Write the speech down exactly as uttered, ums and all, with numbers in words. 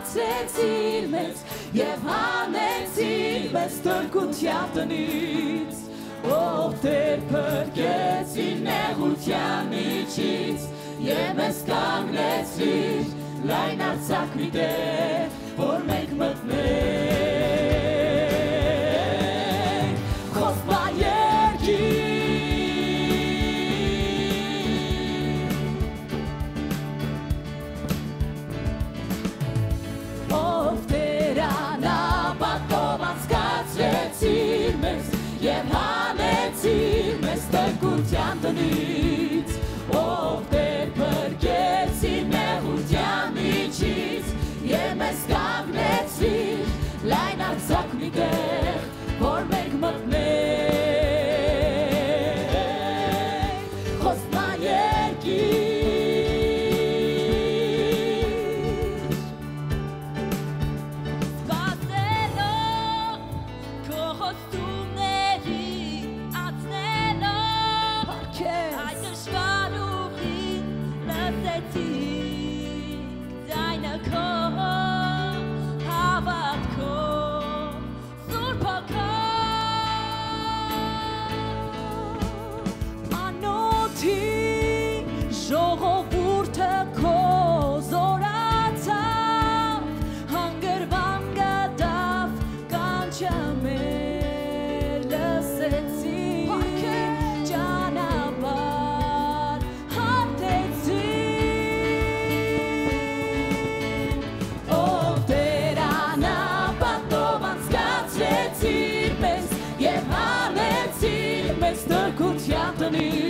անցկացրեցիր մեզ և հանեցիր մեզ տրկության տնից, ով Տեր փրկեց իր նեղության միջից և մեզ կանգնեցրիր լայն արձակի տեղ, որ մենք մտնենք խոստմա երկիր, ով Տեր անապատով անցկացրեցիր մեզ և հանեցիր մեզ տրկության տնից, ով Տեր փրկեց իր նեղության միջից և մեզ կանգնեցրիր լայն արձակի տեղ, որ մենք մտնենք խոստմա երկիր, սպասելով քո խոստումների անցնելով այդ դժվար ուղին լսեցինք ձայնը քո հավատքով Սուրբ Հոգով անոթի ժողովուրդը քո զորացավ հանգրվան գտավ կանչը մեր լսեցինք ճանապարհ հարթեցինք, ով Տեր անապատով անցկացրեցիր մեզ և հանեցիր մեզ տրկության տնից,